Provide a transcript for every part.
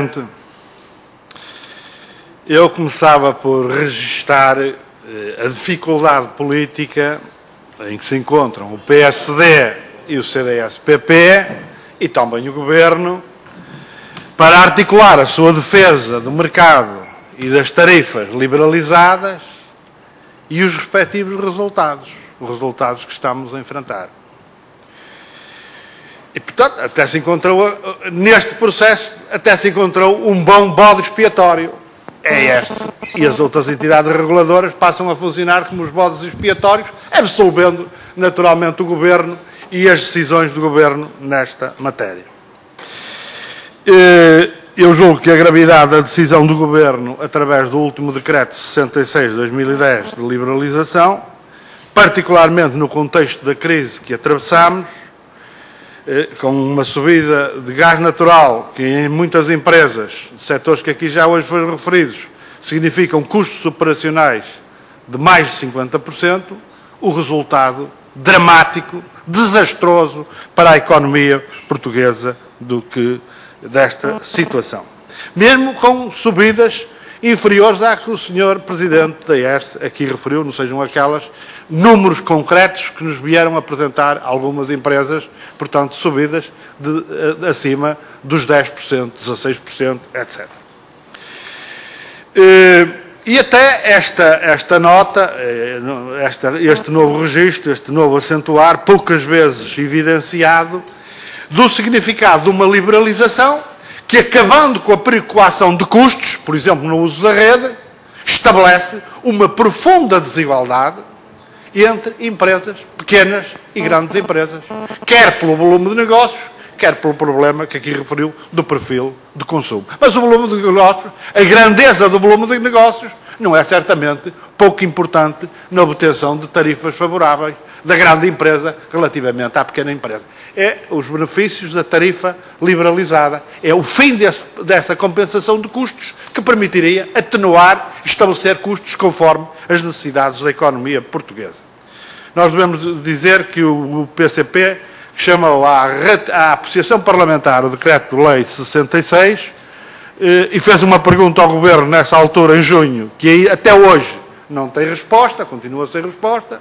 Eu começava por registar a dificuldade política em que se encontram o PSD e o CDS-PP e também o Governo para articular a sua defesa do mercado e das tarifas liberalizadas e os respectivos resultados, os resultados que estamos a enfrentar. E, portanto, neste processo, até se encontrou um bom bode expiatório. É este. E as outras entidades reguladoras passam a funcionar como os bodes expiatórios, absolvendo naturalmente o Governo e as decisões do Governo nesta matéria. Eu julgo que a gravidade da decisão do Governo, através do último Decreto 66 de 2010 de liberalização, particularmente no contexto da crise que atravessamos, com uma subida de gás natural, que em muitas empresas, de setores que aqui já hoje foram referidos, significam custos operacionais de mais de 50%, o resultado dramático, desastroso para a economia portuguesa desta situação. Mesmo com subidas inferiores à que o Sr. Presidente da ERSE aqui referiu, não sejam aquelas números concretos que nos vieram apresentar algumas empresas, portanto, subidas acima dos 10%, 16%, etc. E até esta nota, este novo registro, este novo acentuar, poucas vezes evidenciado, do significado de uma liberalização que, acabando com a preocupação de custos, por exemplo, no uso da rede, estabelece uma profunda desigualdade entre empresas, pequenas e grandes empresas, quer pelo volume de negócios, quer pelo problema que aqui referiu do perfil de consumo. Mas o volume de negócios, a grandeza do volume de negócios, não é certamente pouco importante na obtenção de tarifas favoráveis da grande empresa relativamente à pequena empresa. É os benefícios da tarifa liberalizada, é o fim dessa compensação de custos que permitiria atenuar e estabelecer custos conforme as necessidades da economia portuguesa. Nós devemos dizer que o PCP chamou à apreciação parlamentar o Decreto-Lei 66 e fez uma pergunta ao Governo nessa altura, em junho, que até hoje não tem resposta, continua sem resposta.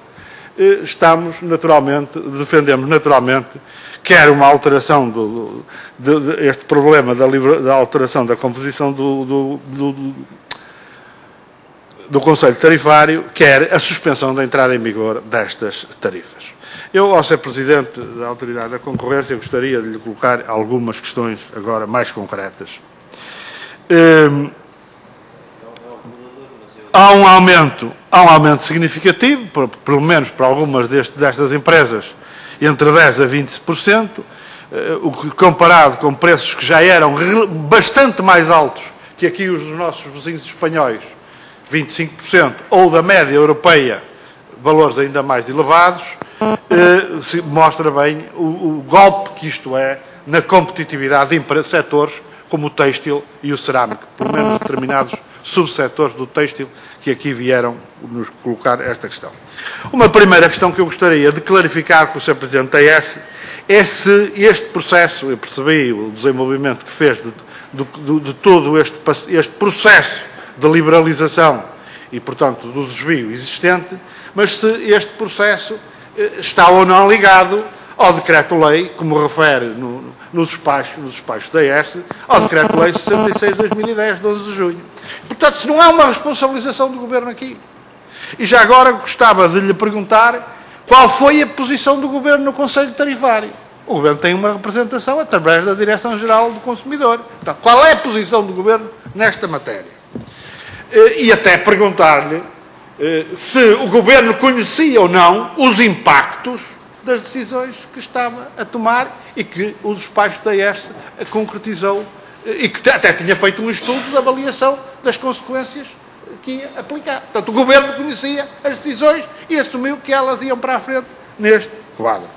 Defendemos naturalmente, quer uma alteração este problema da alteração da composição do Conselho Tarifário, quer a suspensão da entrada em vigor destas tarifas. Eu, ao ser Presidente da Autoridade da Concorrência, gostaria de lhe colocar algumas questões agora mais concretas. Há um aumento significativo, pelo menos para algumas destas empresas, entre 10% a 20%, o que comparado com preços que já eram bastante mais altos que aqui os dos nossos vizinhos espanhóis, 25%, ou da média europeia, valores ainda mais elevados, mostra bem o golpe que isto é na competitividade de setores como o têxtil e o cerâmico, pelo menos determinados subsetores do têxtil que aqui vieram nos colocar esta questão. Uma primeira questão que eu gostaria de clarificar com o Sr. Presidente da ERSE é se este processo, eu percebi o desenvolvimento que fez de todo este processo de liberalização e, portanto, do desvio existente, mas se este processo está ou não ligado ao Decreto-Lei, como refere nos despachos da ERSE, ao Decreto-Lei 66 de 2010, 12 de junho. Portanto, se não há uma responsabilização do Governo aqui. E já agora gostava de lhe perguntar qual foi a posição do Governo no Conselho Tarifário. O Governo tem uma representação através da Direção-Geral do Consumidor. Portanto, qual é a posição do Governo nesta matéria? E até perguntar-lhe se o Governo conhecia ou não os impactos das decisões que estava a tomar e que o despacho da ERSE concretizou e que até tinha feito um estudo de avaliação das consequências que ia aplicar. Portanto, o Governo conhecia as decisões e assumiu que elas iam para a frente neste quadro.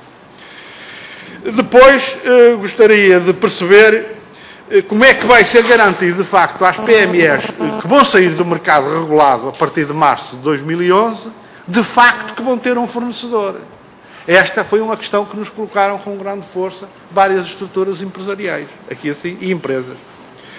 Depois, gostaria de perceber como é que vai ser garantido, de facto, às PMEs que vão sair do mercado regulado a partir de março de 2011, de facto que vão ter um fornecedor. Esta foi uma questão que nos colocaram com grande força várias estruturas empresariais, aqui assim, e empresas.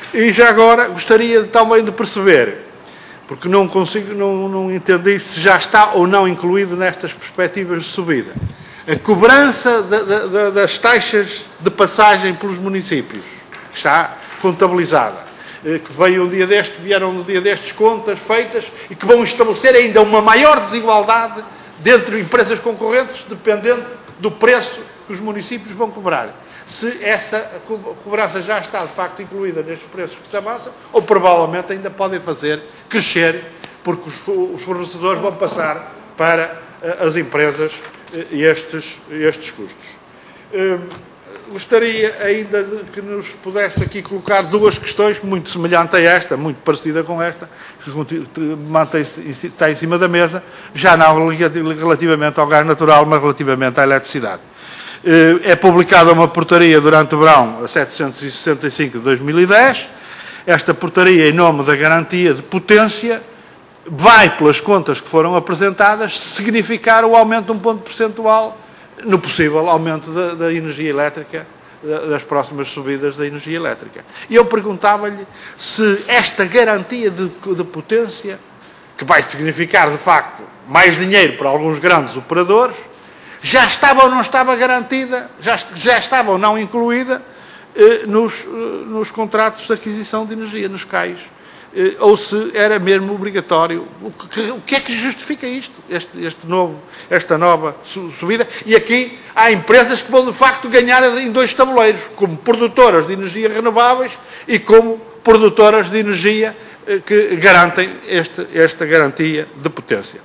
E já agora gostaria também de perceber, porque não consigo, não entendi se já está ou não incluído nestas perspectivas de subida, a cobrança das taxas de passagem pelos municípios. Está contabilizada. Que vieram no dia destes contas feitas e que vão estabelecer ainda uma maior desigualdade dentro de empresas concorrentes, dependendo do preço que os municípios vão cobrar. Se essa cobrança já está, de facto, incluída nestes preços que se avançam, ou provavelmente ainda podem fazer crescer, porque os fornecedores vão passar para as empresas estes custos. Gostaria ainda de que nos pudesse aqui colocar duas questões, muito semelhantes a esta, muito parecida com esta, que está em cima da mesa, já não relativamente ao gás natural, mas relativamente à eletricidade. É publicada uma portaria durante o verão, a 765 de 2010. Esta portaria, em nome da garantia de potência, vai, pelas contas que foram apresentadas, significar o aumento de um ponto percentual no possível aumento da energia elétrica, das próximas subidas da energia elétrica. E eu perguntava-lhe se esta garantia de potência, que vai significar, de facto, mais dinheiro para alguns grandes operadores, já estava ou não estava garantida, já estava ou não incluída nos contratos de aquisição de energia, nos CAIs. Ou se era mesmo obrigatório. O que é que justifica isto? Esta nova subida? E aqui há empresas que vão, de facto, ganhar em dois tabuleiros, como produtoras de energia renováveis e como produtoras de energia que garantem esta garantia de potência.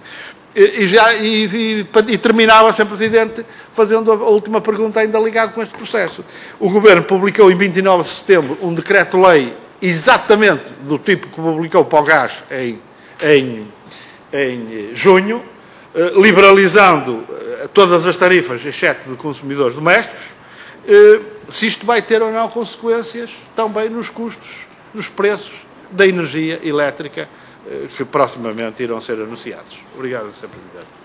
E terminava, Sr. Presidente, fazendo a última pergunta ainda ligada com este processo. O Governo publicou em 29 de setembro um decreto-lei exatamente do tipo que publicou para o gás em junho, liberalizando todas as tarifas, exceto de consumidores domésticos. Se isto vai ter ou não consequências também nos custos, nos preços da energia elétrica que proximamente irão ser anunciados. Obrigado, Sr. Presidente.